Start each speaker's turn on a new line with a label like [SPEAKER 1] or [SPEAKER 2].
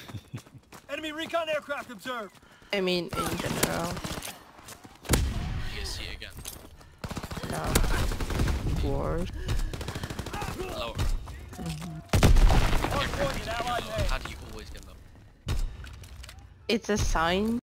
[SPEAKER 1] Enemy recon aircraft observed.
[SPEAKER 2] I mean, in general.
[SPEAKER 3] You see again.
[SPEAKER 2] No. Wars.
[SPEAKER 3] Lower.
[SPEAKER 1] Hardpoint in allied
[SPEAKER 3] How do you always get low?
[SPEAKER 2] It's a sign